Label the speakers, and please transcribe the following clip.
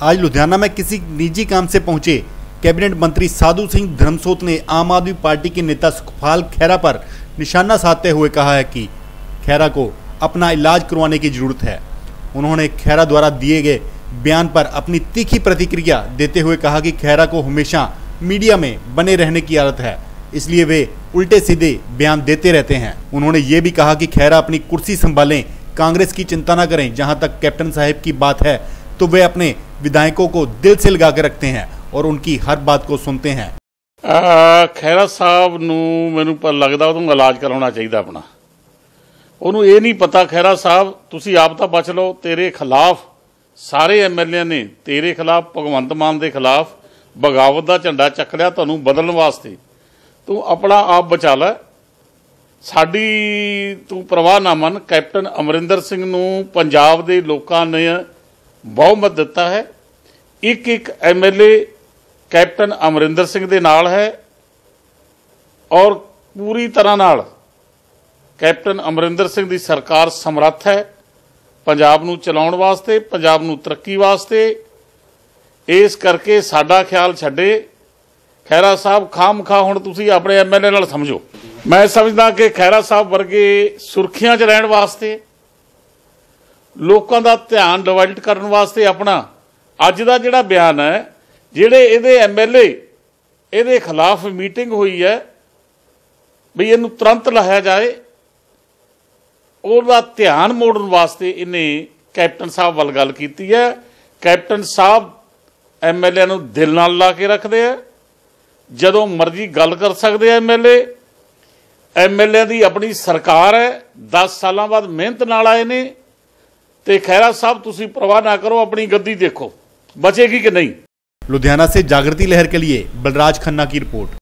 Speaker 1: आज लुधियाना में किसी निजी काम से पहुंचे कैबिनेट मंत्री साधु सिंह धर्मसोत ने आम आदमी पार्टी के नेता सुखपाल खैरा पर निशाना साधते हुए कहा है कि खैरा को अपना इलाज करवाने की जरूरत है। उन्होंने खैरा द्वारा दिए गए बयान पर अपनी तीखी प्रतिक्रिया देते हुए कहा कि खैरा को हमेशा मीडिया में बने रहने की आदत है, इसलिए वे उल्टे सीधे बयान देते रहते हैं। उन्होंने ये भी कहा कि खैरा अपनी कुर्सी संभालें, कांग्रेस की चिंता न करें। जहां तक कैप्टन साहब की बात है तो वे अपने विधायकों को दिल से लगा के रखते हैं और उनकी हर बात को सुनते हैं।
Speaker 2: खैरा साहब नूं मैनूं पर लगदा उहनूं इलाज कराउणा चाहीदा अपना। उहनूं ये नहीं पता खैरा साहब तुसीं आप तां बच लो, तेरे खिलाफ सारे MLA ने तेरे खिलाफ भगवंत मान के खिलाफ बगावत का झंडा चक लिया तुहानूं बदलण वास्ते। तू अपना आप बचा लै, साडी तू परवाह ना मन। कैप्टन अमरिंदर सिंह नूं पंजाब दे लोकां ने बहुमत दिता है। एक MLA कैप्टन अमरिंदर सिंह दे नाल है और पूरी तरह नाल कैप्टन अमरिंदर सिंह दी सरकार समर्थ है पंजाब नूं चलाउण वास्ते, पंजाब नूं तरक्की वास्ते। इस करके साडा ख्याल छड्डे खैरा साहब खाम खा हुण तुसीं अपने MLA नाल समझो। मैं समझदा कि खैरा साहब वर्गे सुर्खियां च रहण वास्ते, लोकां दा ध्यान डिवाइड करन वास्ते अपना अज दा जिहड़ा बयान है, जिहड़े इहदे MLA इहदे खिलाफ मीटिंग हुई है भी इहनूं तुरंत लाया जाए, ਉਹਦਾ ध्यान मोड़न वास्ते इन्हें कैप्टन साहब वाल गल कीती है। कैप्टन साहब MLA नूं दिल नाल ला के रखते हैं, जदों मर्जी गल कर सकते हैं। MLA दी अपनी सरकार है, 10 साल बाद मेहनत नाल आए ने। ते खैरा साहब तुसीं परवाह ना करो, अपनी गद्दी देखो बचेगी कि नहीं।
Speaker 1: लुधियाना से जागृति लहर के लिए बलराज खन्ना की रिपोर्ट।